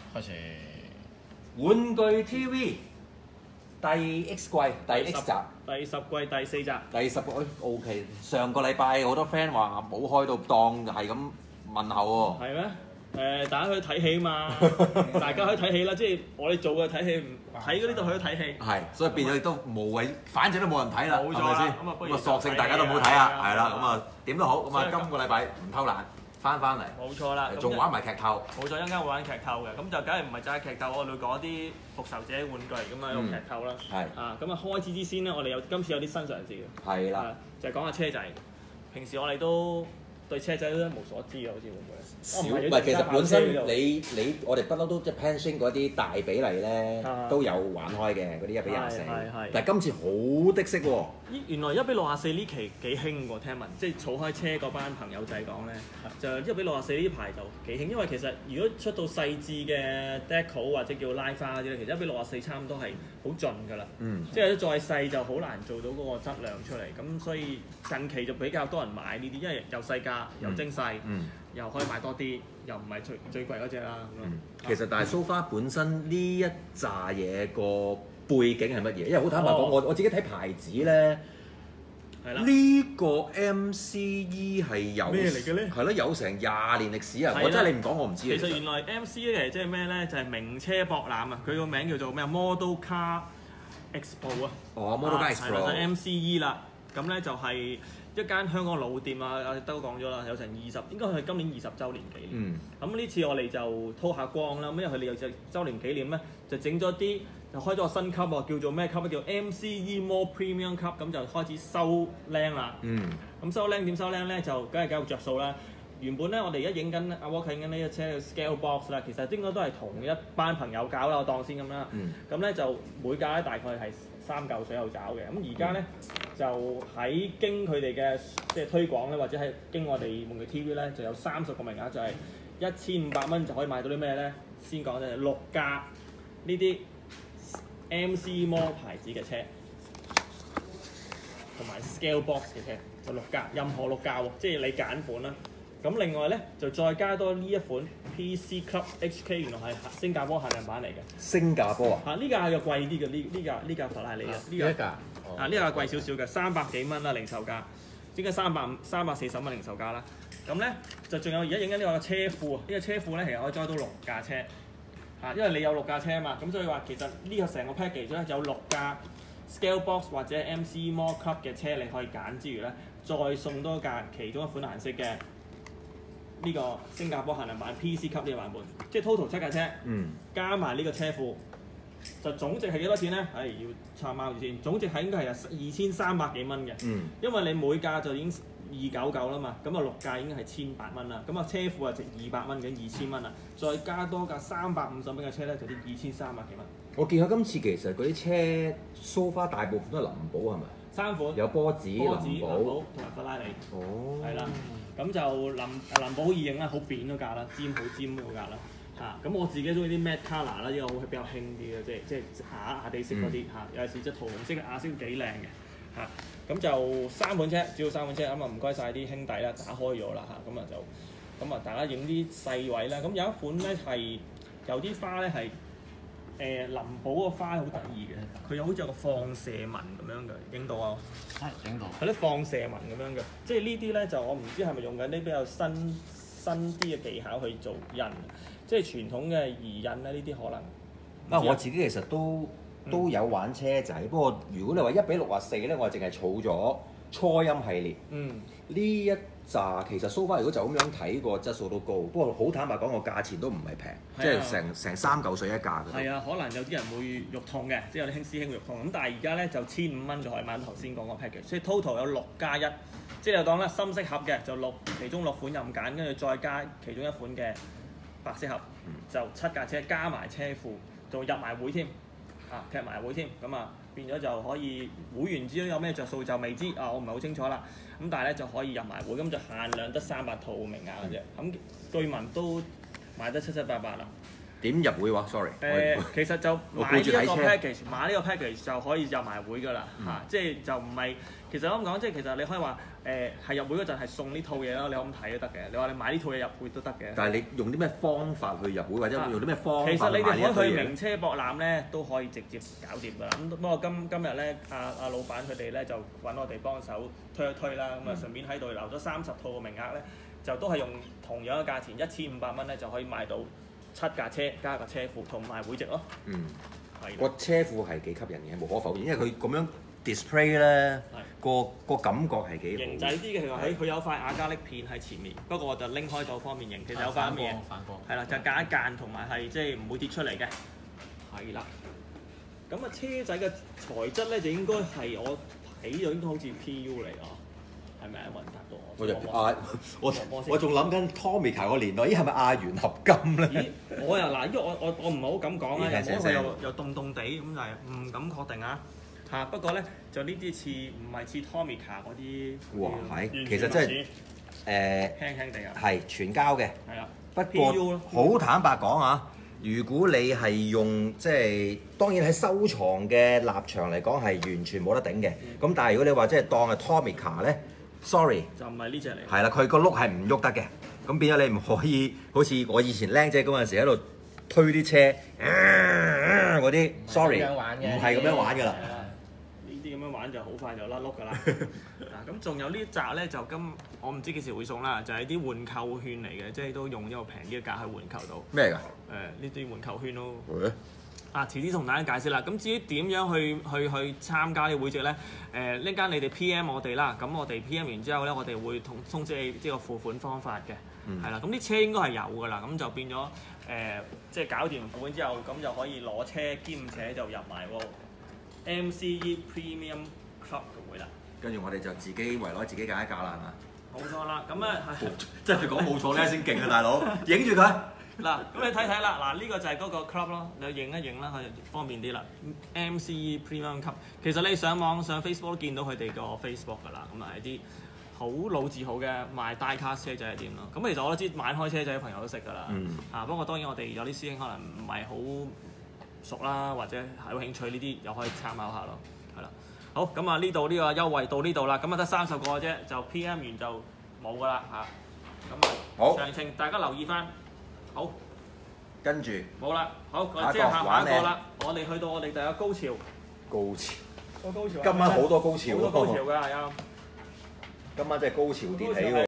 開始。 玩具 TV 第 X 季第 X 集， 第10季第4集。 第10個OK。上個禮拜好多 friend 話冇開到檔，係咁問候喎。 係咩？大家去睇戲嘛，大家可以睇戲啦，即係我哋做嘅睇戲，唔睇嗰啲就去咗睇戲。 係，所以變咗都無謂，反正都冇人睇啦， 冇錯係咪先？咁啊，索性大家都冇睇啊，係啦，咁啊點都好，咁啊今個禮拜唔偷懶，翻嚟， 冇錯啦， 仲玩埋劇透。 冇錯，一陣間會玩劇透嘅，咁就梗係唔係齋劇透，我哋會講啲復仇者玩具咁啊，用劇透啦。 係。 啊，咁啊開始之先咧，我哋今次有啲新嘗試嘅。 係啦。 就係講下車仔。平時我哋都對車仔都無所知嘅，好似會唔會？ 唔係，其實本身你我哋不嬲都即係 Pension 嗰啲大比例咧都有玩開嘅嗰啲1:24，但係今次好的色喎。 原來1:64呢期幾興喎，聽聞即係儲開車嗰班朋友仔講咧，就1:64呢排就幾興，因為其實如果出到細緻嘅 deco 或者叫拉花嗰啲咧，其實1:64差唔多係好盡㗎啦。即係再細就好難做到嗰個質量出嚟，咁所以近期就比較多人買呢啲，因為又細價又精細。又可以買多啲，又唔係最貴嗰隻啦。 其實但係 so far 本身呢一紮嘢個背景係乜嘢？因為好坦白講，我自己睇牌子咧，呢個 MCE 係有咩嚟嘅咧？ 係咯，有成20年歷史啊！我真係你唔講我唔知。 其實原來 MCE 即係咩咧？就係名車博覽啊！佢個名叫做咩啊 ？Model Car Expo 啊！ Model Car Expo 係啦，就 MCE 啦。咁咧就係一間香港老店啊！都講咗啦，有成20，應該係今年20週年紀念。咁呢次我哋就拖下光啦，因為佢哋有隻週年紀念咧，就整咗啲，就開咗個新級喎，叫做咩級咧？叫 MCE More Premium 級，咁就開始收靚啦。咁收靚點收靚咧？就梗係有着數啦。原本咧，我哋而家影緊阿 Walker 影緊呢一車 Scale Box 啦，其實應該都係同一班朋友搞啦，我當先咁啦。咁咧就每架咧大概係3嚿水有找嘅。咁而家咧就喺經佢哋嘅即係推廣咧，或者係經我哋玩具 TV 咧，就有30個名額，就係1500蚊就可以買到啲咩咧？先講咧6架呢啲 MC More 牌子嘅車，同埋 Scale Box 嘅車，就6架，任何6架喎，即係你揀款啦。咁另外咧就再加多呢一款 PC Club HK， 原來係新加坡限量版嚟嘅。 新加坡啊？ 呢架又貴啲嘅，呢架法拉利嘅。 呢架呢架貴少少嘅，300幾蚊啦零售價，應該340蚊零售價啦。咁咧就仲有而家影緊呢個車庫啊！呢個車庫咧其實可以載到6架車。因為你有6架車啊嘛，咁所以話其實呢個成個 package 咧有6架 Scale Box 或者 MC More Club 嘅車你可以揀之餘咧，再送多架其中一款顏色嘅。呢個新加坡限量版 PC 級呢個版本，即係 total 7架車，加埋呢個車庫，就總值係幾多錢咧？要參考住先，總值係應該係2300幾蚊嘅，因為你每架就已經299啦嘛，咁啊6架已經係1800蚊啦，咁啊車庫啊值200蚊嘅2000蚊啦，再加多架350蚊嘅車咧，就啲2300幾蚊。 我見佢今次其實嗰啲車 so far 大部分都係林寶係咪 ？3款有波子、林寶同埋法拉利。係啦。咁就林寶好易認啦，好扁嗰架啦，好尖嗰架啦。咁我自己中意啲 matte colour 啦，呢個會比較興啲嘅，即係啞地色嗰啲有時即係桃紅色嘅亞色幾靚嘅。咁就3款車，主要3款車，咁啊唔該晒啲兄弟啦，打開咗啦咁啊大家影啲細位啦。咁有一款咧係有啲花咧係林寶個花好得意嘅，佢又好似有個放射紋咁樣嘅，影到啊！ 影到。 係啲放射紋咁樣嘅，即係呢啲咧就我唔知係咪用緊啲比較新啲嘅技巧去做印，即係傳統嘅移印咧，呢啲可能。 我自己其實都有玩車仔，不過如果你話1:64咧，我淨係儲咗初音系列。呢一紮其實 so far 如果就咁樣睇個質素都高，不過好坦白講個價錢都唔係平，即係成3嚿水一架嘅。 係啊，可能有啲人會肉痛嘅，即係有啲師兄會肉痛。咁但係而家咧就1500蚊就可以買到頭先講個 package，所以 total 有6+1，即係就當啦深色盒嘅就其中6款任揀，跟住再加其中一款嘅白色盒，就7架車加埋車庫，仲入埋會添，踢埋會添，咁啊變咗就可以會員之中有咩着數就未知，我唔係好清楚啦。咁但係咧就可以入埋會，咁就限量得300套名額嘅啫。咁據聞都賣得七七八八啦。 點入會話？sorry。 其實就買呢一個 package，買呢個 package 就可以入埋會㗎啦嚇，即係就唔係。其實咁講，即係其實你可以話係入會嗰陣係送呢套嘢咯，你可以咁睇都得嘅。你話你買呢套嘢入會都得嘅。 但係你用啲咩方法去入會，或者用啲咩方法？ 其實你哋可以去名車博覽咧，都可以直接搞掂㗎啦。咁不過今日咧，阿老闆佢哋咧就揾我哋幫手推一推啦。咁啊順便喺度留咗30套嘅名額咧，就都係用同樣嘅價錢1500蚊咧就可以買到7架車加個車庫同埋會籍咯。 個車庫係幾吸引嘅，無可否認，因為佢咁樣 display 咧，個感覺係幾型仔啲嘅。其實佢有塊亞加力片喺前面，不過我就拎開咗方面型，其實有塊咩嘢？反光。係啦，就加一間同埋係即係唔會跌出嚟嘅。係啦。咁啊車仔嘅材質咧就應該係我睇就應該好似 PU 嚟啊，係咪啊？雲達度我仲諗緊 Tomica 個年代，咦係咪亞鉛合金咧？ 咦，我又嗱，因為我唔係好敢講啊，又凍凍地咁就係唔敢確定啊。嚇，不過咧就呢啲似唔係似 Tomica 嗰啲？ 哇，係，其實真係輕輕地啊， 係全膠嘅。係啊， 不過好坦白講啊，如果你係用即係當然喺收藏嘅立場嚟講係完全冇得頂嘅。咁但係如果你話即係當係 Tomica 咧，sorry， 就唔係呢隻嚟。 係啦，佢個轆係唔喐得嘅。咁變咗你唔可以好似我以前僆仔嗰陣時喺度推啲車嗰啲，sorry，唔係咁樣玩㗎啦。 咁樣玩就好快就甩碌㗎啦。嗱，咁仲有呢紮咧，就我唔知幾時會送啦，就係啲換購券嚟嘅，即係都用一個平啲嘅價去換購到。 咩㗎？ 呢啲換購券咯。遲啲同大家解釋啦。咁至於點樣去參加呢個會籍咧？呢間你哋 PM 我哋啦，咁我哋 PM 完之後咧，我哋會通知你呢個付款方法嘅。係啦，咁啲車應該係有㗎啦，咁就變咗即係搞掂付款之後，咁就可以攞車兼且就入埋喎。MCE Premium Club 嘅會啦， 跟住我哋就自己圍攞自己揀一架啦，係嘛？ 冇錯啦，咁啊真係講冇錯咧先勁啊，大佬！影住佢。 嗱，咁你睇睇啦，嗱呢個就係嗰個 club 咯，你影一影啦，佢方便啲啦。MCE Premium Club，其實你上網上 Facebook 都見到佢哋個 Facebook 㗎啦，咁啊係啲好老字號嘅賣 die-cast 車仔係點咯。咁其實我都知玩開車仔嘅朋友都識㗎啦。不過當然我哋有啲師兄可能唔係好熟啦，或者係有興趣呢啲又可以參考下咯，係啦。好，咁啊呢度呢個優惠到呢度啦，咁啊得30個嘅啫，就 PM 完就冇㗎啦嚇。咁啊，好，詳情大家留意翻。好， 跟住冇啦，好，我哋即係下一個啦。我哋去到我哋第一個高潮。 高潮。 個高潮。 今晚好多高潮。 好多高潮㗎係啊！ 今晚真係高潮迭起喎。